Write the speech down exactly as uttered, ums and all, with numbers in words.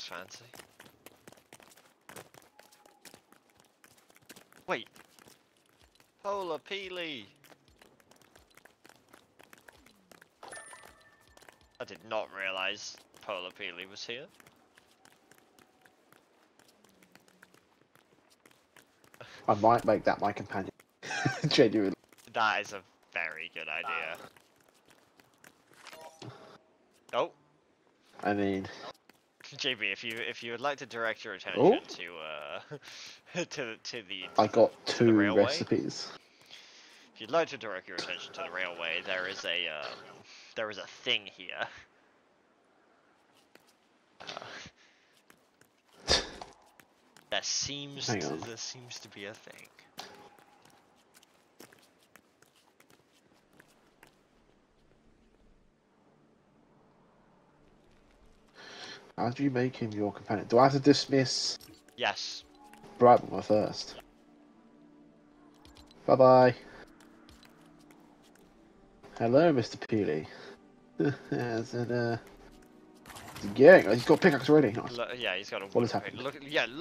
looks fancy. Wait. Polar Peely. I did not realize Polar Peely was here. I might make that my companion. Genuinely. That is a very good idea. Oh. I mean, J B, if you if you would like to direct your attention oh. to uh to to the I got to two the railway. recipes. If you'd like to direct your attention to the railway, there is a um, there is a thing here. Uh, there seems Hang to, on. there seems to be a thing. How do you make him your companion? Do I have to dismiss Yes. Brightmore first? Bye bye. Hello, Mister Peely. Is it, uh, is he going? Oh, he's got pickaxe already. Nice. Look, yeah, he's got a What wood has happened? Look, yeah.